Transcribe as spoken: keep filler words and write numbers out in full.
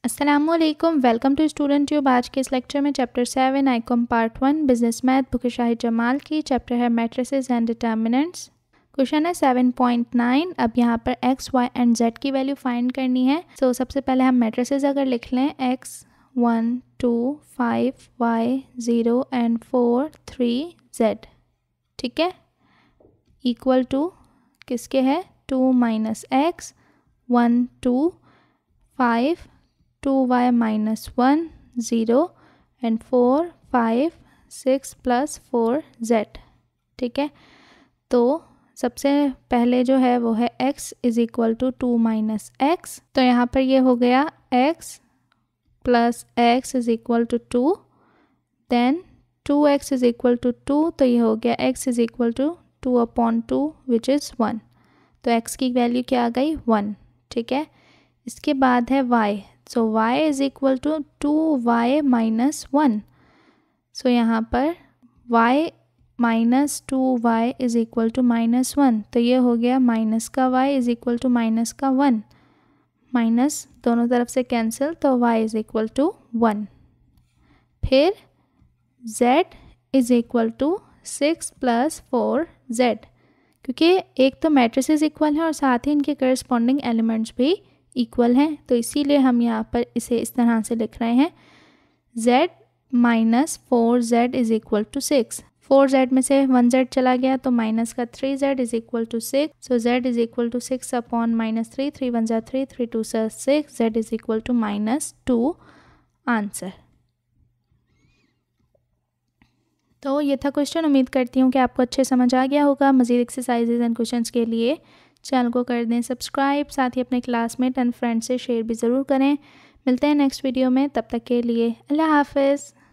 अस्सलामुअलैकुम, welcome to student tube. आज के इस लेक्चर में chapter seven ICom part one business math book Shahid Jamal की चैप्टर है मैट्रिसेस एंड डिटर्मिनेंट्स। क्वेश्चन है सेवन पॉइंट नाइन। अब यहाँ पर एक्स वाई एंड जेड की वैल्यू फाइंड करनी है। सो so, सबसे पहले हम मैट्रिसेस अगर लिख लें x one two five y zero and four three z, ठीक है, इक्वल टू किसके है, two minus x one two five two y minus one zero and four five six plus four z, ठीक है। तो सबसे पहले जो है वो है x is equal to two minus x, तो यहाँ पर ये हो गया x plus x is equal to two, then two x is equal to two, तो ये हो गया x is equal to two upon two which is one, तो x की वैल्यू क्या आ गई, वन, ठीक है। इसके बाद है y, so so, y is equal to two y minus one, so यहाँ पर y minus two y is equal to minus one, तो ये हो गया माइनस का y is equal to minus का वन, माइनस दोनों तरफ से कैंसिल, तो y is equal to one. फिर z is equal to six plus four z, क्योंकि एक तो मैट्रिसेस इक्वल है और साथ ही इनके करस्पॉन्डिंग एलिमेंट्स भी इक्वल हैं, तो इसीलिए हम यहाँ पर इसे इस तरह से लिख रहे हैं z minus four z is equal to six. Four z में से वन जेड चला गया तो माइनस का three z is equal to six, so z is equal to six upon minus three, three one ज़ा थ्री, थ्री टू ज़ा six, z is equal to minus two answer. तो ये था question. उम्मीद करती हूँ कि आपको अच्छे समझ आ गया होगा। मज़ीद एक्सरसाइजेज एंड क्वेश्चंस के लिए चैनल को कर दें सब्सक्राइब, साथ ही अपने क्लासमेट एंड फ्रेंड से शेयर भी ज़रूर करें। मिलते हैं नेक्स्ट वीडियो में, तब तक के लिए अल्लाह हाफ़िज़।